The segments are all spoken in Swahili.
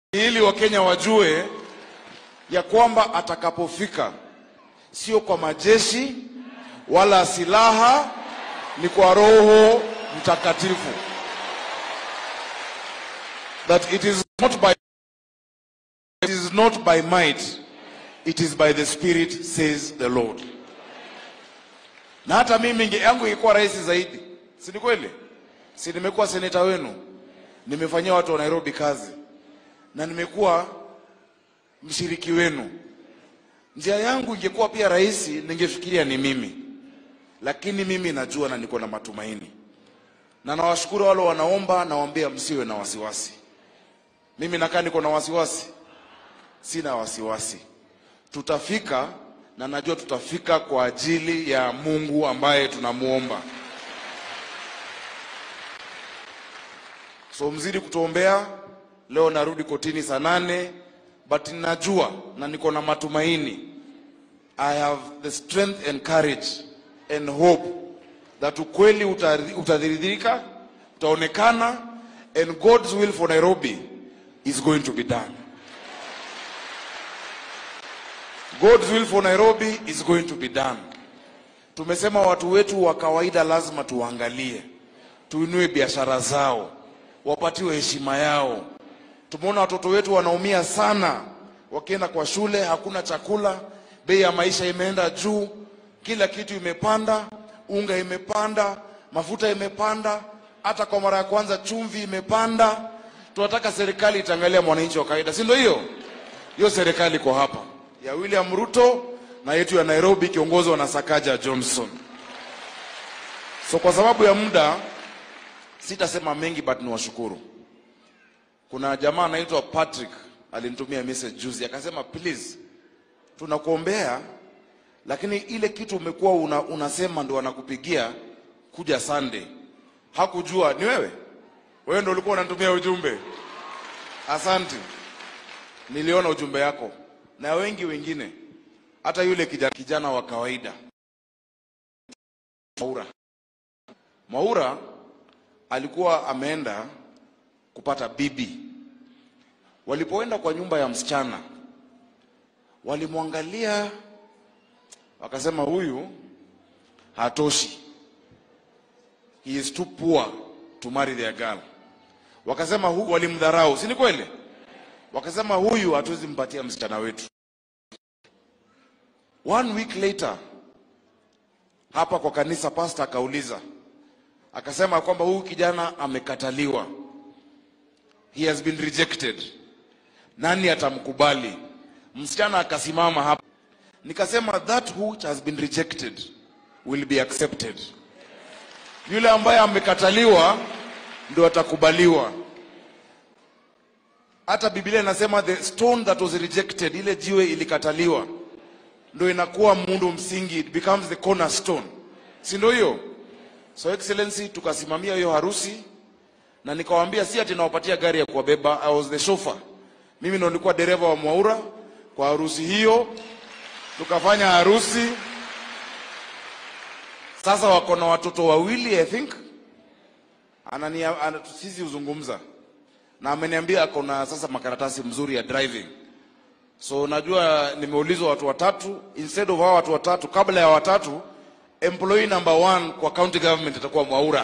Ili Wakenya wajue ya kwamba atakapofika sio kwa majeshi wala silaha, ni kwa Roho Mtakatifu. That it is not by might, it is by the Spirit, says the Lord. Na hata mimi yangu ilikuwa rahisi zaidi. Si ni kweli? Si nimekuwa seneta wenu. Nimefanyia watu wa Nairobi kazi. Na nimekuwa mshiriki wenu. Njia yangu ingekuwa pia rahisi, ningefikiria ni mimi. Lakini mimi najua na niko na matumaini. Na nawashukuru wale wanaomba, nawaambia msiwe na wasiwasi. Mimi nakaa niko na wasiwasi? Sina wasiwasi. Tutafika, na najua tutafika kwa ajili ya Mungu ambaye tunamuomba. So mzidi kutuombea. Leo narudi kotini saa 8, but najua na niko na matumaini. I have the strength and courage and hope that ukweli utadhihirika, utaonekana, and God's will for Nairobi is going to be done. God's will for Nairobi is going to be done. Tumesema watu wetu wa kawaida lazima tuangalie, tuinue biashara zao, wapatiwe heshima yao. Tumeona watoto wetu wanaumia sana, wakienda kwa shule hakuna chakula, bei ya maisha imeenda juu, kila kitu imepanda, unga imepanda, mafuta imepanda, hata kwa mara ya kwanza chumvi imepanda. Tunataka serikali itaangalia mwananchi wa kawaida, si ndio hiyo? Hiyo serikali iko hapa, ya William Ruto na yetu ya Nairobi kiongozwa na Sakaja Johnson. So kwa sababu ya muda sitasema mengi, but niwashukuru. Kuna jamaa anaitwa Patrick alinitumia message juzi, akasema please, tunakuombea, lakini ile kitu umekuwa unasema ndio wanakupigia kuja Sunday. Hakujua ni wewe. Wewe ndio ulikuwa unanitumia ujumbe. Asante. Niliona ujumbe yako. Na wengi wengine. Hata yule kijana wa kawaida. Maura alikuwa ameenda kupata bibi. Walipoenda kwa nyumba ya msichana, walimwangalia, wakasema huyu hatoshi. He is too poor to marry their girl. Wakasema huyu, walimdharau, si ni kweli? Wakasema huyu hatuwezi mpatia msichana wetu. 1 week later, hapa kwa kanisa pastor akauliza, akasema kwamba huyu kijana amekataliwa. He has been rejected. Nani atamkubali? Msichana akasimama hapa. Nikasema that which has been rejected will be accepted. Yule ambaye amekataliwa ndio atakubaliwa. Hata Biblia inasema the stone that was rejected, ile jiwe ilikataliwa, ndio inakuwa muundo msingi, it becomes the cornerstone. Si ndio hiyo? So excellency, tukasimamia hiyo harusi, na nikawaambia si ati nawapatia gari ya kuwabeba. I was the chauffeur. Mimi ndo nilikuwa dereva wa Mwaura kwa harusi hiyo. Tukafanya harusi. Sasa wako na watoto wawili, I think. Sisi uzungumza. Na ameniambia ako na sasa makaratasi mzuri ya driving. So najua nimeulizwa watu watatu. Instead of hao watu watatu, kabla ya watatu, employee number 1 kwa county government itakuwa Mwaura.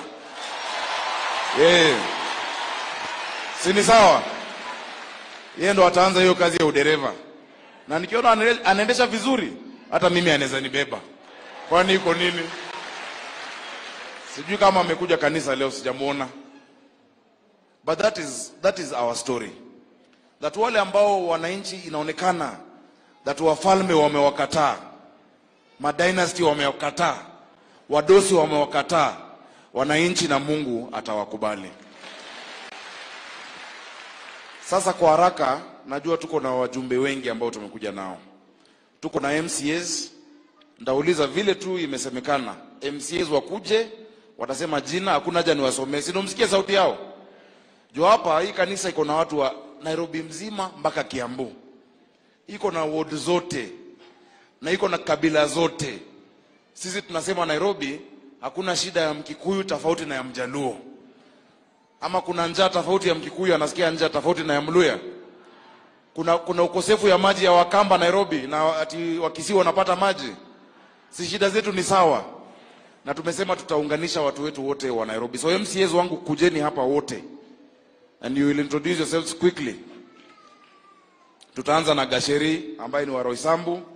Si ni sawa? Yeye ndo ataanza hiyo kazi ya udereva. Na nikiona anaendesha vizuri, hata mimi anaweza nibeba. Kwani iko nini? Sijui kama amekuja kanisa leo, sijamuona. But that is our story. That wale ambao wananchi inaonekana that wafalme wamewakataa, madynasty wamewakataa, wadosi wamewakataa, wananchi na Mungu atawakubali. Sasa kwa haraka, najua tuko na wajumbe wengi ambao tumekuja nao. Tuko na MCAs, ndauliza vile tu imesemekana. MCAs wakuje, watasema jina, hakuna haja niwasomee. Sio msikie sauti yao. Jo hapa hii kanisa iko na watu wa Nairobi mzima mpaka Kiambu. Iko na ward zote. Na iko na kabila zote. Sisi tunasema Nairobi hakuna shida ya Mkikuyu tofauti na ya Mjaluo. Ama kuna njaa tofauti ya Mkikuyu anasikia njaa tofauti na ya Mluya. Kuna ukosefu ya maji ya Wakamba Nairobi na ati Wakisii wanapata maji. Si shida zetu ni sawa. Na tumesema tutaunganisha watu wetu wote wa Nairobi. So MCAs wangu kujeni hapa wote. And you will introduce yourselves quickly. Tutaanza na Gasheri ambaye ni wa Roysambu.